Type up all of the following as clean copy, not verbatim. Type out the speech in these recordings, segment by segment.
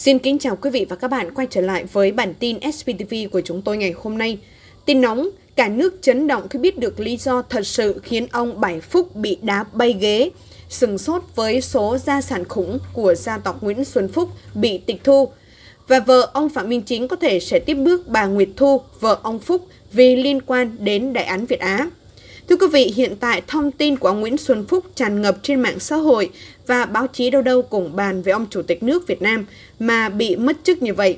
Xin kính chào quý vị và các bạn quay trở lại với bản tin SPTV của chúng tôi ngày hôm nay. Tin nóng, cả nước chấn động khi biết được lý do thật sự khiến ông Bảy Phúc bị đá bay ghế. Sửng sốt với số gia sản khủng của gia tộc Nguyễn Xuân Phúc bị tịch thu. Và vợ ông Phạm Minh Chính có thể sẽ tiếp bước bà Nguyệt Thu, vợ ông Phúc, vì liên quan đến đại án Việt Á. Thưa quý vị, hiện tại thông tin của ông Nguyễn Xuân Phúc tràn ngập trên mạng xã hội và báo chí đâu đâu cùng bàn về ông Chủ tịch nước Việt Nam mà bị mất chức như vậy.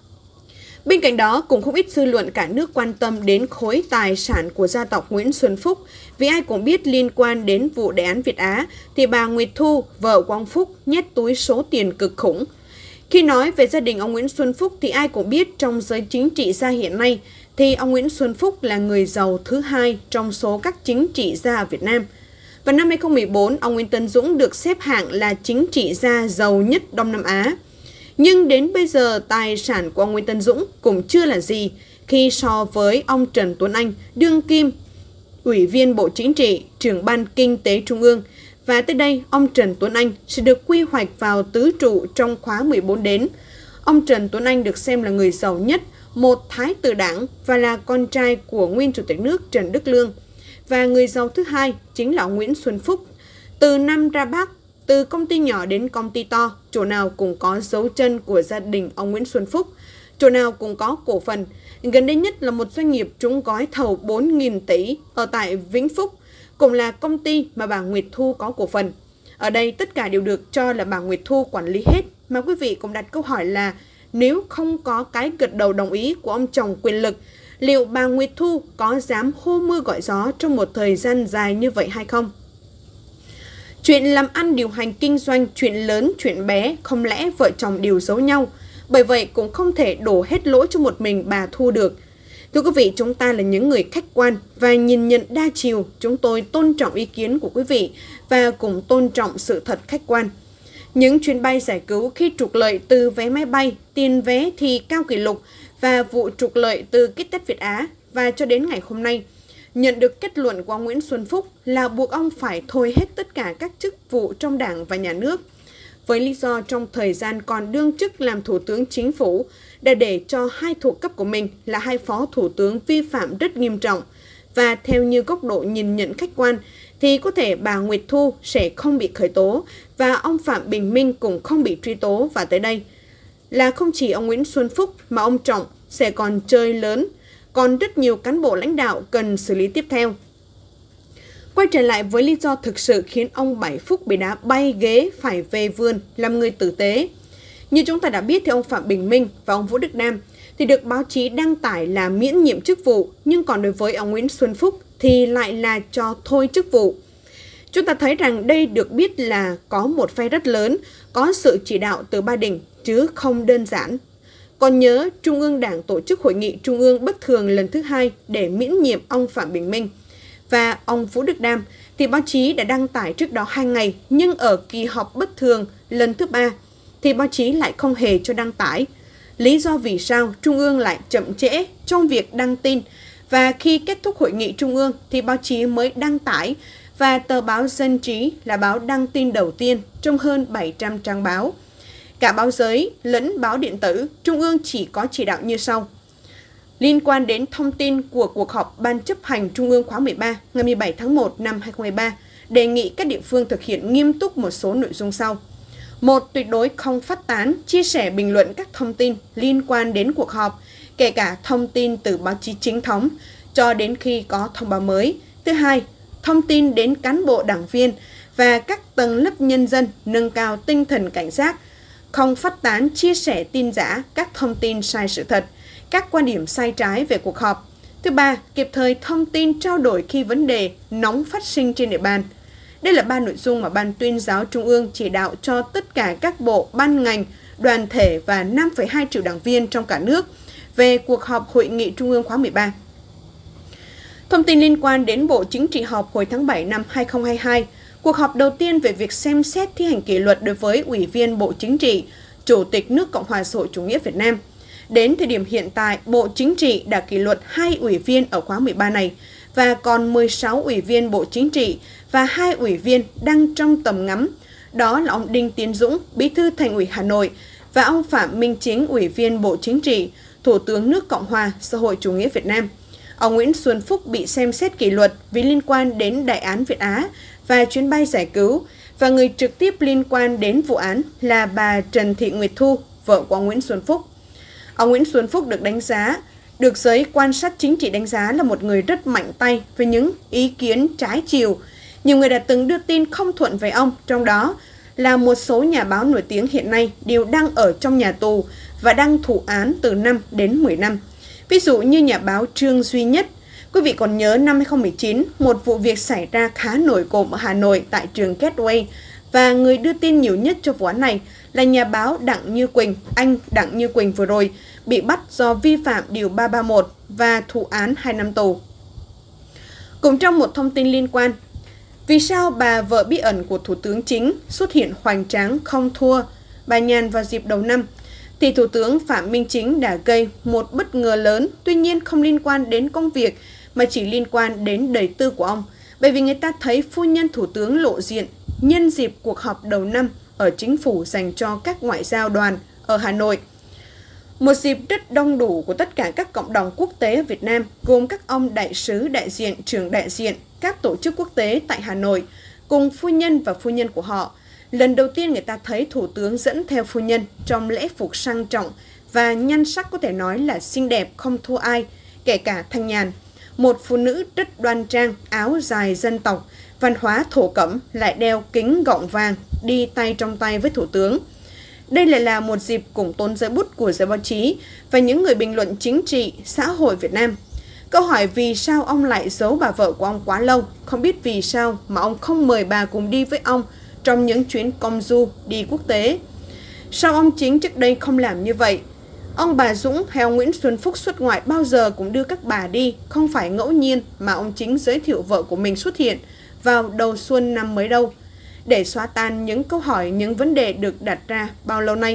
Bên cạnh đó, cũng không ít dư luận cả nước quan tâm đến khối tài sản của gia tộc Nguyễn Xuân Phúc, vì ai cũng biết liên quan đến vụ đại án Việt Á thì bà Nguyệt Thu, vợ của ông Phúc, nhét túi số tiền cực khủng. Khi nói về gia đình ông Nguyễn Xuân Phúc thì ai cũng biết trong giới chính trị gia hiện nay thì ông Nguyễn Xuân Phúc là người giàu thứ hai trong số các chính trị gia ở Việt Nam. Vào năm 2014, ông Nguyễn Tấn Dũng được xếp hạng là chính trị gia giàu nhất Đông Nam Á. Nhưng đến bây giờ, tài sản của ông Nguyễn Tấn Dũng cũng chưa là gì khi so với ông Trần Tuấn Anh, đương kim, Ủy viên Bộ Chính trị, trưởng Ban Kinh tế Trung ương. Và tới đây, ông Trần Tuấn Anh sẽ được quy hoạch vào tứ trụ trong khóa 14 đến. Ông Trần Tuấn Anh được xem là người giàu nhất, một thái tử đảng và là con trai của nguyên Chủ tịch nước Trần Đức Lương. Và người giàu thứ hai chính là ông Nguyễn Xuân Phúc. Từ Nam ra Bắc, từ công ty nhỏ đến công ty to, chỗ nào cũng có dấu chân của gia đình ông Nguyễn Xuân Phúc, chỗ nào cũng có cổ phần. Gần đây nhất là một doanh nghiệp trúng gói thầu 4.000 tỷ ở tại Vĩnh Phúc, cũng là công ty mà bà Nguyệt Thu có cổ phần. Ở đây tất cả đều được cho là bà Nguyệt Thu quản lý hết, mà quý vị cũng đặt câu hỏi là nếu không có cái gật đầu đồng ý của ông chồng quyền lực, liệu bà Nguyệt Thu có dám hô mưa gọi gió trong một thời gian dài như vậy hay không? Chuyện làm ăn điều hành kinh doanh, chuyện lớn, chuyện bé, không lẽ vợ chồng đều giấu nhau? Bởi vậy cũng không thể đổ hết lỗi cho một mình bà Thu được. Thưa quý vị, chúng ta là những người khách quan và nhìn nhận đa chiều. Chúng tôi tôn trọng ý kiến của quý vị và cũng tôn trọng sự thật khách quan. Những chuyến bay giải cứu khi trục lợi từ vé máy bay, tiền vé thì cao kỷ lục và vụ trục lợi từ kit test Việt Á và cho đến ngày hôm nay, nhận được kết luận của ông Nguyễn Xuân Phúc là buộc ông phải thôi hết tất cả các chức vụ trong Đảng và Nhà nước. Với lý do trong thời gian còn đương chức làm Thủ tướng Chính phủ, để cho hai thuộc cấp của mình là hai phó thủ tướng vi phạm rất nghiêm trọng. Và theo như góc độ nhìn nhận khách quan, thì có thể bà Nguyệt Thu sẽ không bị khởi tố và ông Phạm Bình Minh cũng không bị truy tố. Và tới đây là không chỉ ông Nguyễn Xuân Phúc mà ông Trọng sẽ còn chơi lớn, còn rất nhiều cán bộ lãnh đạo cần xử lý tiếp theo. Quay trở lại với lý do thực sự khiến ông Bảy Phúc bị đá bay ghế phải về vườn làm người tử tế. Như chúng ta đã biết thì ông Phạm Bình Minh và ông Vũ Đức Đam thì được báo chí đăng tải là miễn nhiệm chức vụ, nhưng còn đối với ông Nguyễn Xuân Phúc thì lại là cho thôi chức vụ. Chúng ta thấy rằng đây được biết là có một phe rất lớn, có sự chỉ đạo từ ba đỉnh chứ không đơn giản. Còn nhớ Trung ương Đảng tổ chức hội nghị Trung ương bất thường lần thứ 2 để miễn nhiệm ông Phạm Bình Minh. Và ông Vũ Đức Đam thì báo chí đã đăng tải trước đó 2 ngày, nhưng ở kỳ họp bất thường lần thứ 3 thì báo chí lại không hề cho đăng tải. Lý do vì sao Trung ương lại chậm trễ trong việc đăng tin, và khi kết thúc hội nghị Trung ương thì báo chí mới đăng tải, và tờ báo Dân Trí là báo đăng tin đầu tiên trong hơn 700 trang báo. Cả báo giấy lẫn báo điện tử, Trung ương chỉ có chỉ đạo như sau. Liên quan đến thông tin của cuộc họp Ban chấp hành Trung ương khóa 13 ngày 17 tháng 1 năm 2023, đề nghị các địa phương thực hiện nghiêm túc một số nội dung sau. 1. Tuyệt đối không phát tán, chia sẻ bình luận các thông tin liên quan đến cuộc họp, kể cả thông tin từ báo chí chính thống, cho đến khi có thông báo mới. Thứ hai, thông tin đến cán bộ đảng viên và các tầng lớp nhân dân nâng cao tinh thần cảnh giác, không phát tán, chia sẻ tin giả, các thông tin sai sự thật, các quan điểm sai trái về cuộc họp. Thứ ba, kịp thời thông tin trao đổi khi vấn đề nóng phát sinh trên địa bàn. Đây là 3 nội dung mà Ban Tuyên giáo Trung ương chỉ đạo cho tất cả các bộ, ban ngành, đoàn thể và 5,2 triệu đảng viên trong cả nước về cuộc họp Hội nghị Trung ương khóa 13. Thông tin liên quan đến Bộ Chính trị họp hồi tháng 7 năm 2022, cuộc họp đầu tiên về việc xem xét thi hành kỷ luật đối với Ủy viên Bộ Chính trị, Chủ tịch nước Cộng hòa xã hội chủ nghĩa Việt Nam. Đến thời điểm hiện tại, Bộ Chính trị đã kỷ luật 2 ủy viên ở khóa 13 này và còn 16 ủy viên Bộ Chính trị và 2 ủy viên đang trong tầm ngắm. Đó là ông Đinh Tiến Dũng, Bí thư Thành ủy Hà Nội và ông Phạm Minh Chính, Ủy viên Bộ Chính trị, Thủ tướng nước Cộng hòa Xã hội Chủ nghĩa Việt Nam. Ông Nguyễn Xuân Phúc bị xem xét kỷ luật vì liên quan đến Đại án Việt Á và chuyến bay giải cứu, và người trực tiếp liên quan đến vụ án là bà Trần Thị Nguyệt Thu, vợ của ông Nguyễn Xuân Phúc. Ông Nguyễn Xuân Phúc được giới quan sát chính trị đánh giá là một người rất mạnh tay với những ý kiến trái chiều. Nhiều người đã từng đưa tin không thuận với ông, trong đó là một số nhà báo nổi tiếng hiện nay đều đang ở trong nhà tù và đang thụ án từ 5 đến 10 năm. Ví dụ như nhà báo Trương Duy Nhất. Quý vị còn nhớ năm 2019, một vụ việc xảy ra khá nổi cộm ở Hà Nội tại trường Gateway, và người đưa tin nhiều nhất cho vụ án này là nhà báo Đặng Như Quỳnh. Anh Đặng Như Quỳnh vừa rồi bị bắt do vi phạm Điều 331 và thụ án 2 năm tù. Cũng trong một thông tin liên quan, vì sao bà vợ bí ẩn của Thủ tướng Chính xuất hiện hoành tráng không thua bà Nhàn vào dịp đầu năm, thì Thủ tướng Phạm Minh Chính đã gây một bất ngờ lớn, tuy nhiên không liên quan đến công việc mà chỉ liên quan đến đời tư của ông. Bởi vì người ta thấy phu nhân Thủ tướng lộ diện nhân dịp cuộc họp đầu năm ở chính phủ dành cho các ngoại giao đoàn ở Hà Nội. Một dịp rất đông đủ của tất cả các cộng đồng quốc tế ở Việt Nam, gồm các ông đại sứ, đại diện, trưởng đại diện, các tổ chức quốc tế tại Hà Nội, cùng phu nhân và phu nhân của họ. Lần đầu tiên người ta thấy Thủ tướng dẫn theo phu nhân trong lễ phục sang trọng và nhan sắc có thể nói là xinh đẹp không thua ai, kể cả Thanh Nhàn. Một phụ nữ rất đoan trang, áo dài dân tộc, văn hóa thổ cẩm, lại đeo kính gọng vàng, đi tay trong tay với Thủ tướng. Đây lại là một dịp cùng tôn giấy bút của giới báo chí và những người bình luận chính trị, xã hội Việt Nam. Câu hỏi vì sao ông lại giấu bà vợ của ông quá lâu, không biết vì sao mà ông không mời bà cùng đi với ông trong những chuyến công du đi quốc tế. Sao ông Chính trước đây không làm như vậy? Ông bà Dũng hay ông Nguyễn Xuân Phúc xuất ngoại bao giờ cũng đưa các bà đi, không phải ngẫu nhiên mà ông Chính giới thiệu vợ của mình xuất hiện vào đầu xuân năm mới đâu, để xóa tan những câu hỏi, những vấn đề được đặt ra bao lâu nay.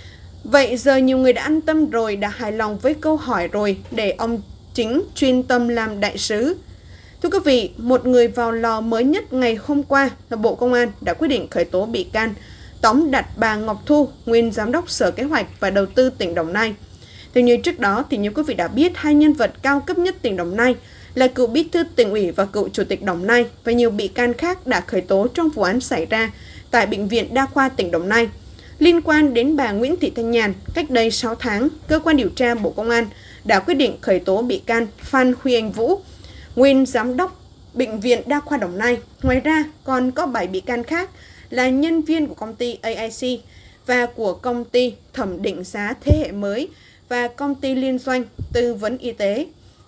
Vậy giờ nhiều người đã an tâm rồi, đã hài lòng với câu hỏi rồi, để ông Chính chuyên tâm làm đại sứ. Thưa quý vị, một người vào lò mới nhất ngày hôm qua là Bộ Công an đã quyết định khởi tố bị can, tóm đặt bà Ngọc Thu, nguyên Giám đốc Sở Kế hoạch và Đầu tư tỉnh Đồng Nai. Theo như trước đó thì như quý vị đã biết, hai nhân vật cao cấp nhất tỉnh Đồng Nai là cựu bí thư tỉnh ủy và cựu chủ tịch Đồng Nai và nhiều bị can khác đã khởi tố trong vụ án xảy ra tại Bệnh viện Đa khoa tỉnh Đồng Nai. Liên quan đến bà Nguyễn Thị Thanh Nhàn, cách đây 6 tháng, Cơ quan điều tra Bộ Công an đã quyết định khởi tố bị can Phan Huy Anh Vũ, nguyên Giám đốc Bệnh viện Đa khoa Đồng Nai. Ngoài ra, còn có 7 bị can khác là nhân viên của công ty AIC và của công ty thẩm định giá thế hệ mới và công ty liên doanh tư vấn y tế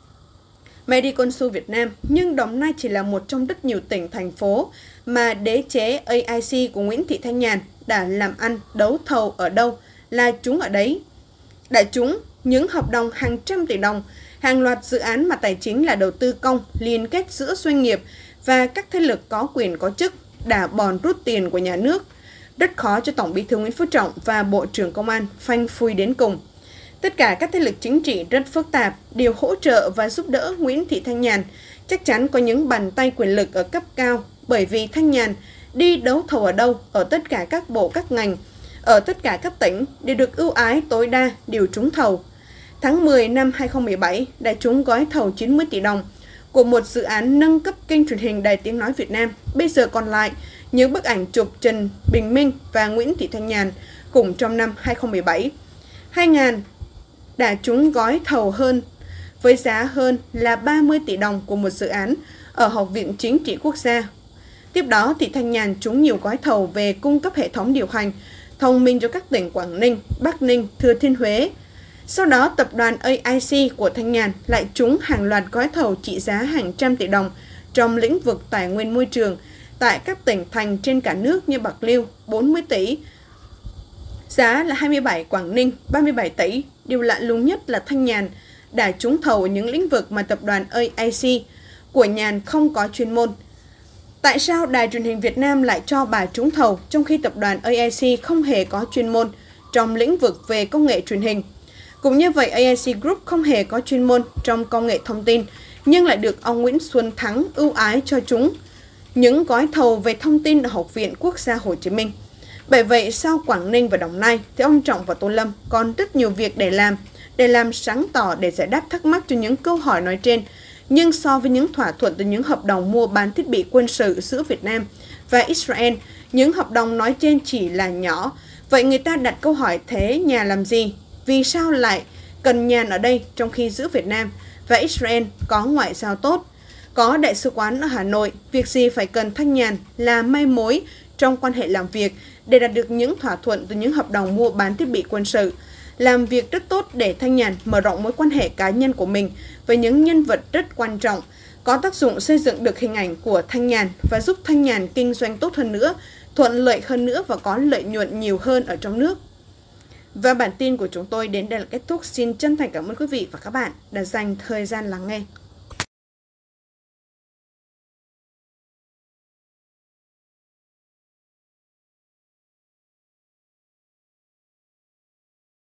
Mediconsul Việt Nam. Nhưng Đồng Nai chỉ là một trong rất nhiều tỉnh, thành phố mà đế chế AIC của Nguyễn Thị Thanh Nhàn đã làm ăn đấu thầu ở đâu là trúng ở đấy. Đã trúng những hợp đồng hàng trăm tỷ đồng, hàng loạt dự án mà tài chính là đầu tư công liên kết giữa doanh nghiệp và các thế lực có quyền có chức, đã bòn rút tiền của nhà nước. Rất khó cho Tổng Bí thư Nguyễn Phú Trọng và Bộ trưởng Công an phanh phui đến cùng. Tất cả các thế lực chính trị rất phức tạp đều hỗ trợ và giúp đỡ Nguyễn Thị Thanh Nhàn. Chắc chắn có những bàn tay quyền lực ở cấp cao, bởi vì Thanh Nhàn đi đấu thầu ở đâu, ở tất cả các bộ các ngành, ở tất cả các tỉnh đều được ưu ái tối đa, đều trúng thầu. Tháng 10 năm 2017 đã trúng gói thầu 90 tỷ đồng của một dự án nâng cấp kênh truyền hình Đài Tiếng Nói Việt Nam. Bây giờ còn lại những bức ảnh chụp Trần Bình Minh và Nguyễn Thị Thanh Nhàn cùng trong năm 2017. 2000 đã trúng gói thầu hơn với giá hơn là 30 tỷ đồng của một dự án ở Học viện Chính trị Quốc gia. Tiếp đó thì Thanh Nhàn trúng nhiều gói thầu về cung cấp hệ thống điều hành thông minh cho các tỉnh Quảng Ninh, Bắc Ninh, Thừa Thiên Huế. Sau đó, tập đoàn AIC của Thanh Nhàn lại trúng hàng loạt gói thầu trị giá hàng trăm tỷ đồng trong lĩnh vực tài nguyên môi trường tại các tỉnh thành trên cả nước như Bạc Liêu 40 tỷ, giá là 27, Quảng Ninh 37 tỷ. Điều lạ lùng nhất là Thanh Nhàn đã trúng thầu ở những lĩnh vực mà tập đoàn AIC của Nhàn không có chuyên môn. Tại sao Đài Truyền hình Việt Nam lại cho bà trúng thầu trong khi tập đoàn AIC không hề có chuyên môn trong lĩnh vực về công nghệ truyền hình? Cũng như vậy, AIC Group không hề có chuyên môn trong công nghệ thông tin, nhưng lại được ông Nguyễn Xuân Thắng ưu ái cho chúng những gói thầu về thông tin ở Học viện Quốc gia Hồ Chí Minh. Bởi vậy, sau Quảng Ninh và Đồng Nai, thì ông Trọng và Tô Lâm còn rất nhiều việc để làm sáng tỏ, để giải đáp thắc mắc cho những câu hỏi nói trên. Nhưng so với những thỏa thuận từ những hợp đồng mua bán thiết bị quân sự giữa Việt Nam và Israel, những hợp đồng nói trên chỉ là nhỏ. Vậy người ta đặt câu hỏi, thế nhà làm gì? Vì sao lại cần nhàn ở đây, trong khi giữa Việt Nam và Israel có ngoại giao tốt, có đại sứ quán ở Hà Nội, việc gì phải cần Thanh Nhàn là mai mối trong quan hệ làm việc để đạt được những thỏa thuận từ những hợp đồng mua bán thiết bị quân sự. Làm việc rất tốt để Thanh Nhàn mở rộng mối quan hệ cá nhân của mình với những nhân vật rất quan trọng, có tác dụng xây dựng được hình ảnh của Thanh Nhàn và giúp Thanh Nhàn kinh doanh tốt hơn nữa, thuận lợi hơn nữa và có lợi nhuận nhiều hơn ở trong nước. Và bản tin của chúng tôi đến đây là kết thúc. Xin chân thành cảm ơn quý vị và các bạn đã dành thời gian lắng nghe.